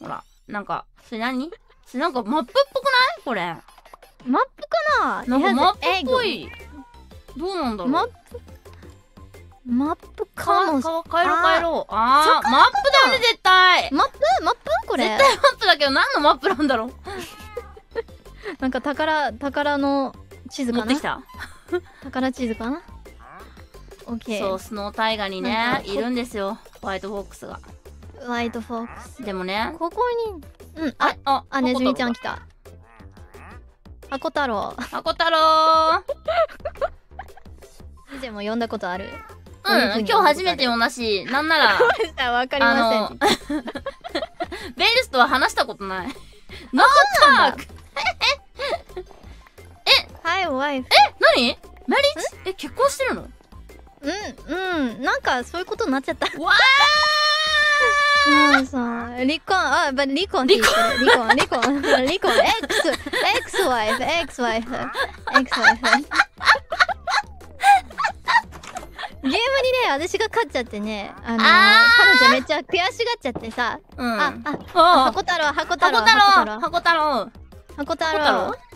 ほら、なんか、それ何？それなんかマップっぽくないこれ。 マップかな？ なんかマップっぽい。どうなんだろう。 マップかもしれない。 帰ろう。マップだよね、絶対。 マップこれ。 絶対マップだけど、何のマップなんだろう。 なんか宝の地図かな？ 持ってきた。 宝地図かな？オッケー。 そう、スノータイガーにね、いるんですよ。ホワイトフォックスが。 ホワイトフォックス。 でもね。 ここに、ネズミちゃん来た。箱太郎。 箱太郎以前も呼んだことある？ 今日初めて読んだし、なんなら、 わかりません。 ベイルスとは話したことない。ノータークはい、ワイフ。 何？マリッチ？結婚してるの？ なんかそういうことになっちゃった。 わそうそう。離婚って言ってる。離婚。X ワイフ。ゲームにね、私が勝っちゃってね、彼女めっちゃ悔しがっちゃってさ。箱太郎。